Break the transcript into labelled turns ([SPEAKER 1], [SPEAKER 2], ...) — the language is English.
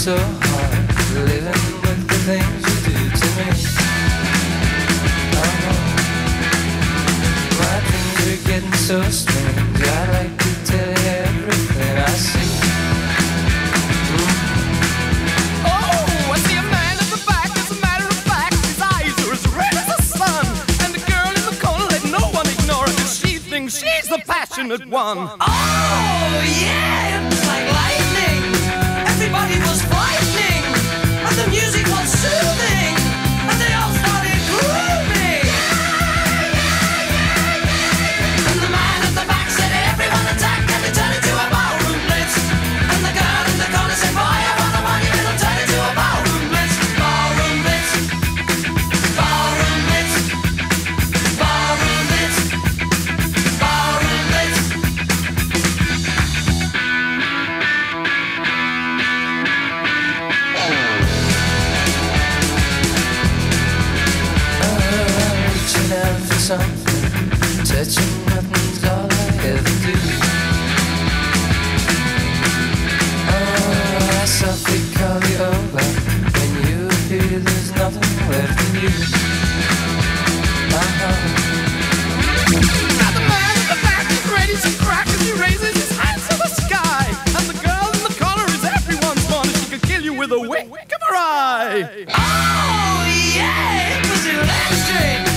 [SPEAKER 1] so hard, living with the things you do to me. Oh no, my dreams are getting so strange. I'd like to tell you everything I see.
[SPEAKER 2] Oh, I see a man at the back. As a matter of fact, his eyes are as red as the sun. And the girl in the corner, let no one ignore her, 'cause she thinks she's the passionate one.
[SPEAKER 3] Oh, yeah, it was like lightning. Everybody was frightening, and the music was soothing, and they all started grooving. And the man at the back said, everyone attack, and it turned into a ballroom blitz. And the girl in the corner said, boy, I want the one, it'll turn into a ballroom blitz. Ballroom blitz, ballroom blitz, ballroom blitz, ballroom blitz.
[SPEAKER 1] Reaching out for something, touching nothing's all I ever do. Oh, I softly call you over. When you appear, there's nothing left in you.
[SPEAKER 2] Now the man at the back is ready to crack as he raises his hands to the sky. And the girl in the corner is everyone's fun, and she could kill you with a wink of her eye.
[SPEAKER 3] Oh, yeah, it was electric.